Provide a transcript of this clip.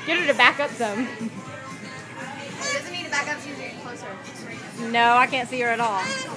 Get her to back up some. It doesn't need to back up, she's getting closer. No, I can't see her at all.